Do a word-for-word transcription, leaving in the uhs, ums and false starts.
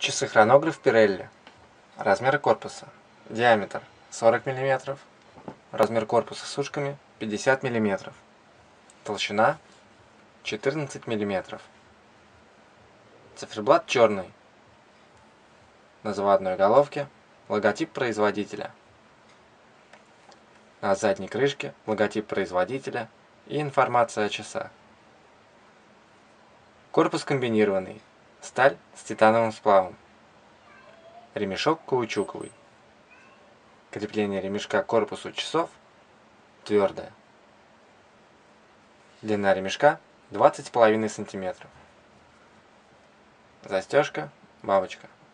Часы-хронограф Pirelli. Размер корпуса. Диаметр сорок миллиметров. Размер корпуса с ушками пятьдесят миллиметров. Толщина четырнадцать миллиметров. Циферблат черный. На заводной головке логотип производителя. На задней крышке логотип производителя и информация о часах. Корпус комбинированный. Сталь с титановым сплавом. Ремешок каучуковый. Крепление ремешка к корпусу часов твердое. Длина ремешка двадцать с половиной сантиметров. Застежка бабочка.